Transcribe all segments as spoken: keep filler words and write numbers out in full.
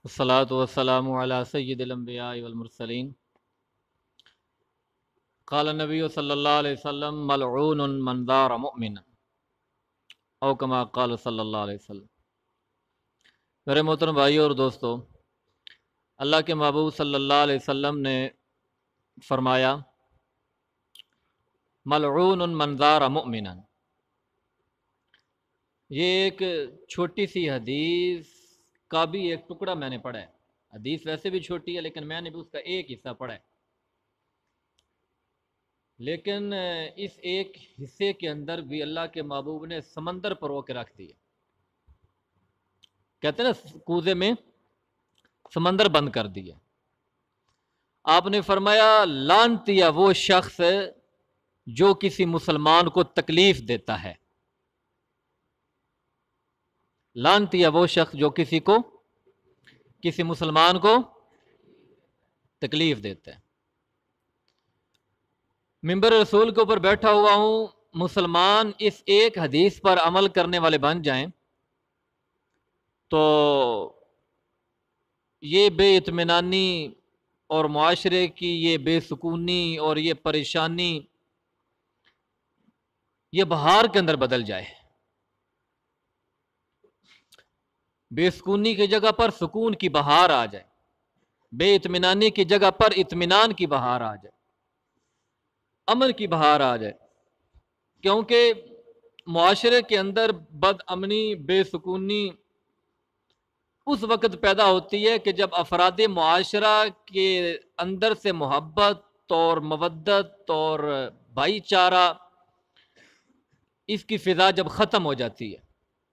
الصلاۃ والسلام علی سید الانبیاء والمرسلین قال النبی صلی اللہ علیہ وسلم ملعون من زار مؤمنا او کما قال صلی اللہ علیہ وسلم۔ میرے محترم بھائیوں اور دوستو، اللہ کے محبوب صلی اللہ علیہ وسلم نے فرمایا ملعون من زار مؤمنا۔ یہ ایک چھوٹی سی حدیث کا بھی ایک ٹکڑا میں نے پڑھا ہے۔ حدیث ویسے بھی چھوٹی ہے لیکن میں نے بھی اس کا ایک حصہ پڑھا ہے، لیکن اس ایک حصے کے اندر بھی اللہ کے محبوب نے سمندر پر رو کے رکھ دیا۔ کہتے ہیں نا کوزے میں سمندر بند کر دیا۔ آپ نے فرمایا لعنتیا وہ شخص جو کسی مسلمان کو تکلیف دیتا ہے، لعنتیا وہ شخص جو کسی کو کسی مسلمان کو تکلیف دیتا ہے۔ منبر رسول کے اوپر بیٹھا ہوا ہوں، مسلمان اس ایک حدیث پر عمل کرنے والے بن جائیں تو یہ بے اطمینانی اور معاشرے کی یہ بے سکونی اور یہ پریشانی یہ بہار کے اندر بدل جائے۔ بے سکونی کی جگہ پر سکون کی بہار آ جائے، بے اطمینانی کی جگہ پر اطمینان کی بہار آ جائے، امن کی بہار آ جائے۔ کیونکہ معاشرے کے اندر بد امنی، بے سکونی اس وقت پیدا ہوتی ہے کہ جب افراد معاشرہ کے اندر سے محبت اور مودت اور بھائی چارہ اس کی فضا جب ختم ہو جاتی ہے۔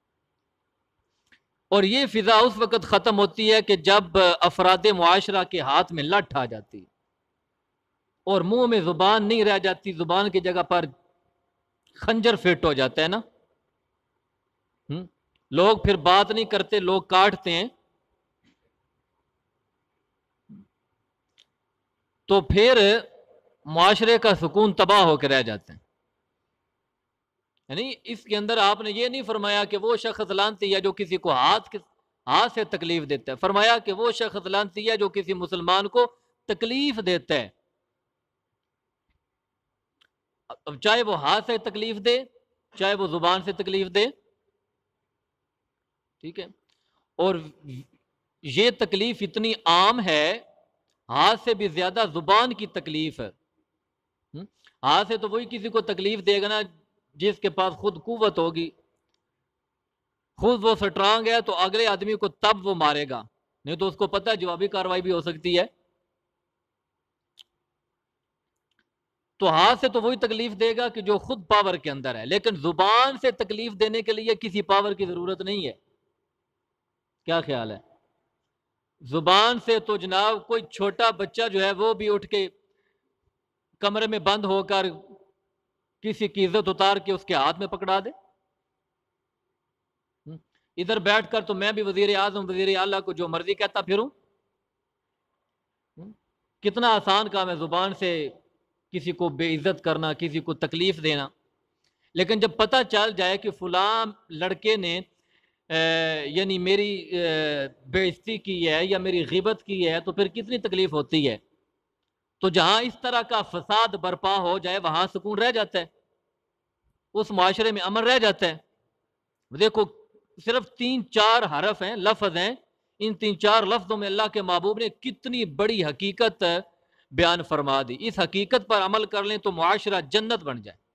اور یہ فضا اس وقت ختم ہوتی ہے کہ جب افراد معاشرہ کے ہاتھ میں لٹھ آ جاتی ہے اور منہ میں زبان نہیں رہ جاتی، زبان کی جگہ پر خنجر فٹ ہو جاتا ہے نا۔ لوگ پھر بات نہیں کرتے، لوگ کاٹتے ہیں، تو پھر معاشرے کا سکون تباہ ہو کے رہ جاتے ہیں۔ یعنی اس کے اندر آپ نے یہ نہیں فرمایا کہ وہ شخص لعنتی ہے جو کسی کو ہاتھ ہاتھ سے تکلیف دیتا ہے، فرمایا کہ وہ شخص لعنتی ہے جو کسی مسلمان کو تکلیف دیتا ہے، اب چاہے وہ ہاتھ سے تکلیف دے چاہے وہ زبان سے تکلیف دے، ٹھیک ہے۔ اور یہ تکلیف اتنی عام ہے، ہاتھ سے بھی زیادہ زبان کی تکلیف ہے۔ ہاتھ سے تو وہی کسی کو تکلیف دے گا نا جس کے پاس خود قوت ہوگی، خود وہ سٹرانگ ہے، تو اگلے آدمی کو تب وہ مارے گا، نہیں تو اس کو پتہ ہے جوابی کارروائی بھی ہو سکتی ہے۔ تو ہاتھ سے تو وہی تکلیف دے گا کہ جو خود پاور کے اندر ہے، لیکن زبان سے تکلیف دینے کے لیے کسی پاور کی ضرورت نہیں ہے۔ کیا خیال ہے؟ زبان سے تو جناب کوئی چھوٹا بچہ جو ہے وہ بھی اٹھ کے کمرے میں بند ہو کر کسی کی عزت اتار کے اس کے ہاتھ میں پکڑا دے۔ ادھر بیٹھ کر تو میں بھی وزیر اعظم وزیر اعلیٰ کو جو مرضی کہتا پھروں، کتنا آسان کام ہے زبان سے کسی کو بے عزت کرنا، کسی کو تکلیف دینا۔ لیکن جب پتہ چل جائے کہ فلاں لڑکے نے یعنی میری بے عزتی کی ہے یا میری غیبت کی ہے تو پھر کتنی تکلیف ہوتی ہے۔ تو جہاں اس طرح کا فساد برپا ہو جائے وہاں سکون رہ جاتا ہے، اس معاشرے میں امن رہ جاتا ہے۔ دیکھو صرف تین چار حرف ہیں، لفظ ہیں، ان تین چار لفظوں میں اللہ کے محبوب نے کتنی بڑی حقیقت بیان فرما دی۔ اس حقیقت پر عمل کر لیں تو معاشرہ جنت بن جائے۔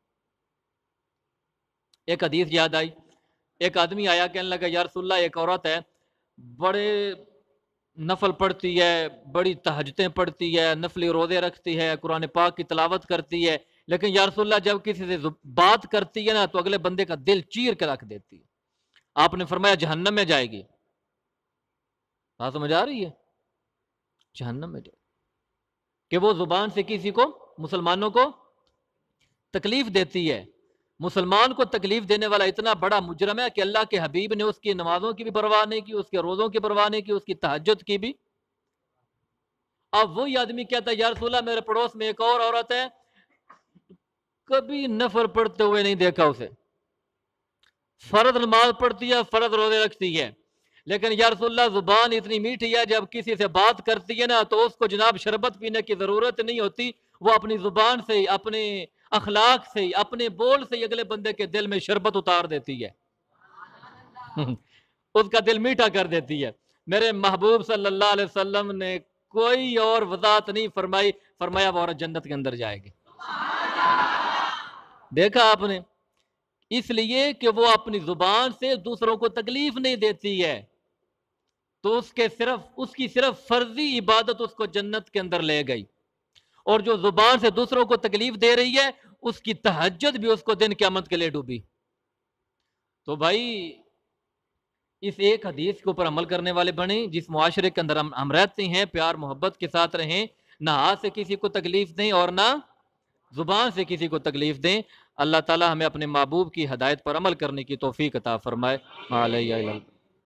ایک حدیث یاد آئی، ایک آدمی آیا کہنے لگا یا رسول اللہ ایک عورت ہے، بڑے نفل پڑھتی ہے، بڑی تہجدیں پڑھتی ہے، نفلی روزے رکھتی ہے، قرآن پاک کی تلاوت کرتی ہے، لیکن یا رسول اللہ جب کسی سے بات کرتی ہے نا تو اگلے بندے کا دل چیر کے رکھ دیتی ہے۔ آپ نے فرمایا جہنم میں جائے گی۔ بات سمجھ آ رہی ہے؟ جہنم میں جائے گی کہ وہ زبان سے کسی کو مسلمانوں کو تکلیف دیتی ہے۔ مسلمان کو تکلیف دینے والا اتنا بڑا مجرم ہے کہ اللہ کے حبیب نے اس کی نمازوں کی بھی پرواہ نہیں کی، اس کے روزوں کی پرواہ نہیں کی، اس کی تہجد کی بھی۔ اب وہی آدمی کہتا ہے یا رسول اللہ میرے پڑوس میں ایک اور عورت ہے، کبھی نفل پڑھتے ہوئے نہیں دیکھا اسے، فرض نماز پڑھتی ہے، فرض روزے رکھتی ہے، لیکن یا رسول اللہ زبان اتنی میٹھی ہے، جب کسی سے بات کرتی ہے نا تو اس کو جناب شربت پینے کی ضرورت نہیں ہوتی، وہ اپنی زبان سے، اپنے اخلاق سے، اپنے بول سے اگلے بندے کے دل میں شربت اتار دیتی ہے اس کا دل میٹھا کر دیتی ہے۔ میرے محبوب صلی اللہ علیہ وسلم نے کوئی اور وضاحت نہیں فرمائی، فرمایا وہ عورت جنت کے اندر جائے گی۔ دیکھا آپ نے، اس لیے کہ وہ اپنی زبان سے دوسروں کو تکلیف نہیں دیتی ہے، تو اس کے صرف اس کی صرف فرضی عبادت اس کو جنت کے اندر لے گئی، اور جو زبان سے دوسروں کو تکلیف دے رہی ہے اس کی تہجد بھی اس کو دن قیامت کے لیے ڈوبی۔ تو بھائی اس ایک حدیث کے اوپر عمل کرنے والے بنیں، جس معاشرے کے اندر ہم ہم رہتے ہیں، پیار محبت کے ساتھ رہیں، نہ ہاتھ سے کسی کو تکلیف دیں اور نہ زبان سے کسی کو تکلیف دیں۔ اللہ تعالی ہمیں اپنے محبوب کی ہدایت پر عمل کرنے کی توفیق عطا فرمائے۔